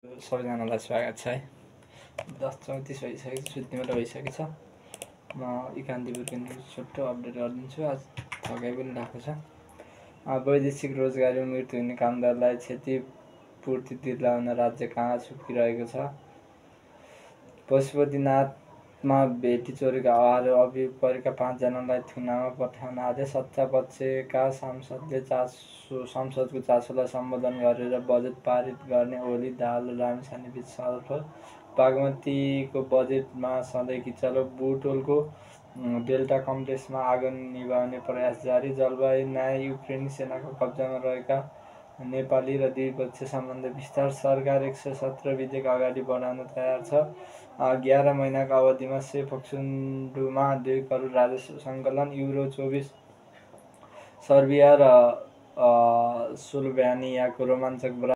सबैजनालाई स्वागत छ है। 10:34 भइसकेको छ, सुत्ने बेला भइसकेको छ। म इकान्तिपुरको न्युज छोटो अपडेट गरिदिन्छु। आज थकाइ पनि लागेको छ। वैदेशिक रोजगारी मृत्यु हुने कामदारलाई क्षतिपूर्ति दिलाउन राज्य कहाँ छुकिरहेको छ। पशुपतिनाथमा भेटी चोरीका आरोप अभियोग परेका 5 जनालाई थुनामा पठाउन आदेश। सत्तापक्षका सांसदले संसदको चासोलाई सम्बोधन गरेर बजेट पारित गर्ने ओली दाहाल लामिछानेबीच छलफल। बागमतीको बजेटमा सधैँ किचलो। बुटोलको डेल्टा कम्प्लेक्समा आगो निभाउने प्रयास जारी। जलवायु न्याय युक्रेनी सेनाको कब्जामा रहेका नेपाली र द्विपक्षीय सम्बन्ध विस्तार। सरकार 117 विधेयक अगाडि बढाउन तयार छ। 11 महिनाको अवधिमा सेफक्सुन्डुमा 2 करोड राजस्व सङ्कलन। युरो 24 सर्बिया र स्लोभेनियाको रोमाञ्चक